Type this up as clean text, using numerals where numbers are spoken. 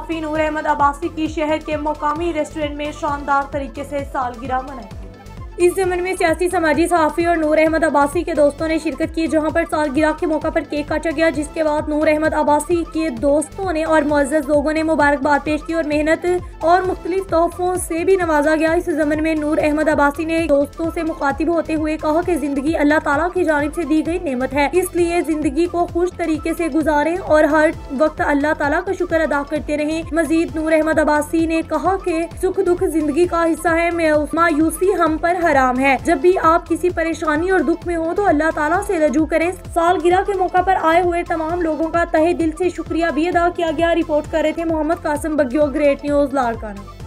सहाफ़ी नूर अहमद अब्बासी की शहर के मुकामी रेस्टोरेंट में शानदार तरीके से सालगिरह मनाई। इस जमन में सियासी समाजी सहाफ़ी और नूर अहमद अब्बासी के दोस्तों ने शिरकत की, जहां पर सालगिरह के मौका पर केक काटा गया, जिसके बाद नूर अहमद अब्बासी के दोस्तों ने और मुअज़्ज़ज़ लोगों ने मुबारकबाद पेश की और मेहनत और मुख्तलिफ तोहफों से भी नवाजा गया। इस जमन में नूर अहमद अब्बासी ने दोस्तों से मुखातिब होते हुए कहा कि जिंदगी अल्लाह ताला की जानिब से दी गई नेमत है, इसलिए जिंदगी को खुश तरीके से गुजारें और हर वक्त अल्लाह ताला का शुक्र अदा करते रहें। मजीद नूर अहमद अब्बासी ने कहा कि सुख दुख जिंदगी का हिस्सा है, मायूसी हम पर हराम है। जब भी आप किसी परेशानी और दुख में हो तो अल्लाह ताला से रजू करें। सालगिरह के मौका पर आए हुए तमाम लोगों का तहे दिल से शुक्रिया भी अदा किया गया। रिपोर्ट कर रहे थे मोहम्मद कासिम बग्यो, ग्रेट न्यूज़ लाड़काना।